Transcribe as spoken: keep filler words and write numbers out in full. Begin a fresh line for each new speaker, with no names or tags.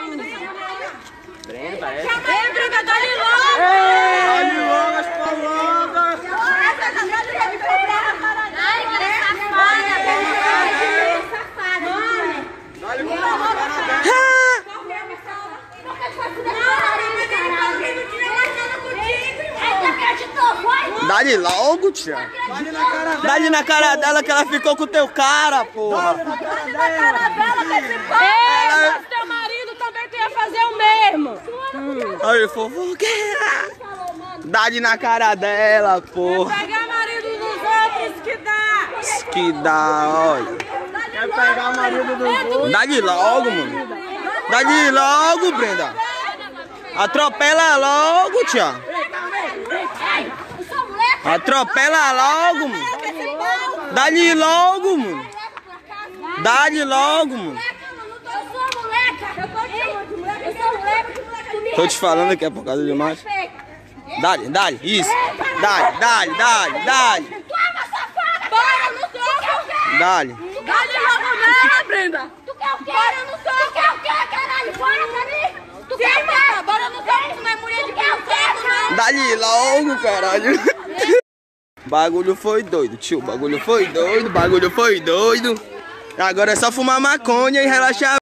Brenda, parece.
Ei, Brenda, dá-lhe logo!
Dá-lhe logo as palavras!
Ai, que safada!
Dá-lhe logo a cara dela! Dá-lhe logo, tia!
Dá-lhe na cara dela!
Dá-lhe na cara dela que ela ficou com o teu cara, porra!
Dá-lhe na cara
Ei,
Ela-
mas teu marido também tu ia fazer o mesmo!
Aí, fofoqueira! Dá-lhe na cara dela, porra!
Pegar marido dos outros que dá!
Que dá, olha!
Quer pegar o marido dos outros?
Dá-lhe logo, mano! Dá-lhe logo, Brenda! Atropela logo, tia! Atropela logo, mano! Dá-lhe logo, mano! Dá-lhe logo, mano! Tô te falando que é por causa de macho. Dá-lhe, dá-lhe, isso! Dá-lhe, dá-lhe, dá-lhe, dá-lhe!
Bora no soco!
Dá-lhe!
Dá-lhe logo nela, Brenda!
Tu quer o quê? Bora no soco! Tu quer o quê, caralho? Bora pra mim! Tu
Sim,
quer o quê?
Brenda, bora no soco, tu não é mulher de quem não!
Dá-lhe logo, caralho! Bagulho foi doido, tio. Bagulho foi doido, bagulho foi doido. Agora é só fumar maconha e relaxar.